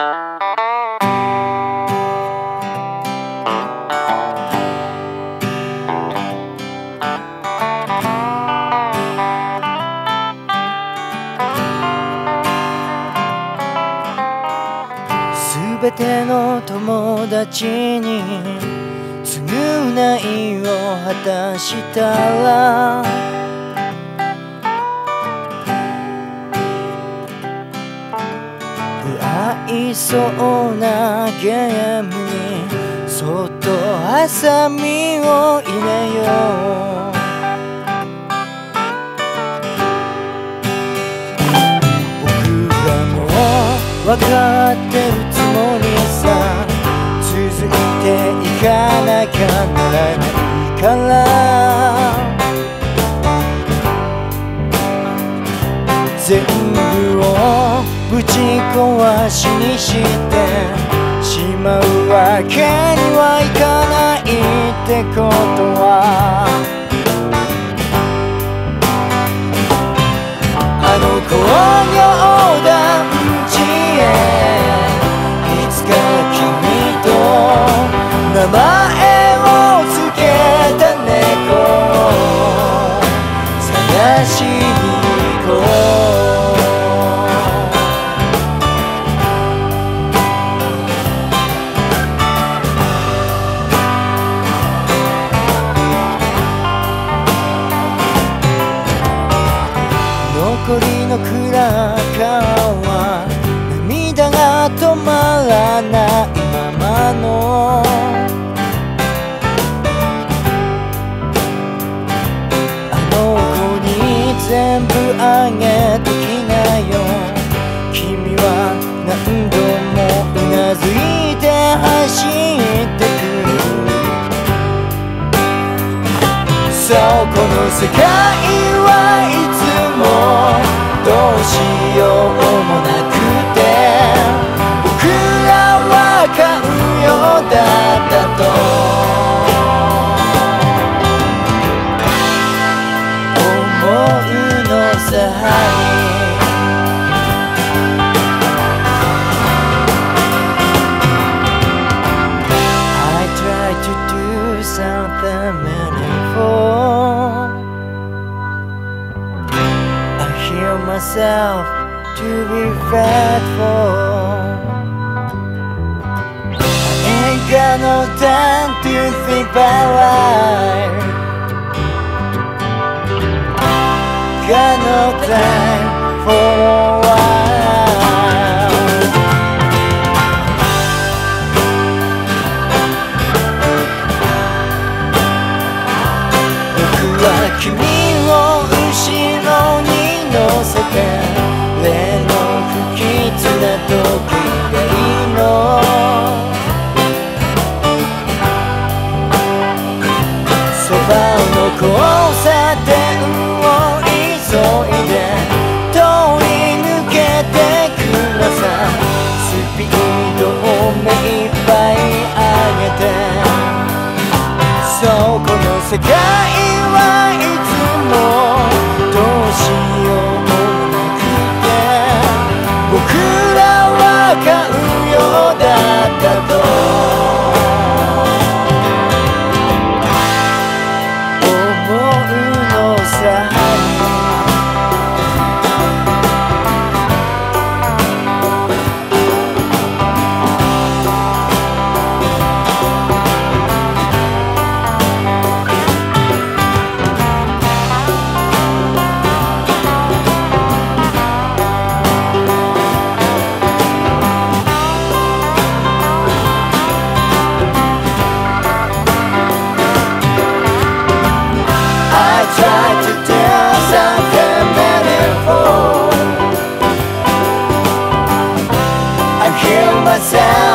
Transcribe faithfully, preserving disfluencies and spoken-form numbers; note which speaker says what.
Speaker 1: すべての友達に償いを果たしたら不愛想なゲームにそっとハサミを入れよう。僕らも分かってるつもりさ、続いていかなきゃならないから全部をぶち壊しにしてしまうわけにはいかないってことは、あの工業団地へいつか君と名前をつけた猫を探しに行こう。残りのクラッカーは涙が止まらないままのあの子に全部あげときなよ。君は何度もうなずいて走ってく。そうこの世界はいつもどうしようもなくて僕らは買うようだったと思うのさ。I try to do something meaningful. I hear myself to be faithful. I ain't got no time to think about life. Got no time for a while.僕は君を後ろに乗せて例の不吉な時計がいいの。そばの交差点を急いで通り抜けてくのさ。スピードを目いっぱい上げてそうこの世界はいつもどうしようもなくて僕らは買うようだったと思うのさ。Try to do something meaningful. I hear myself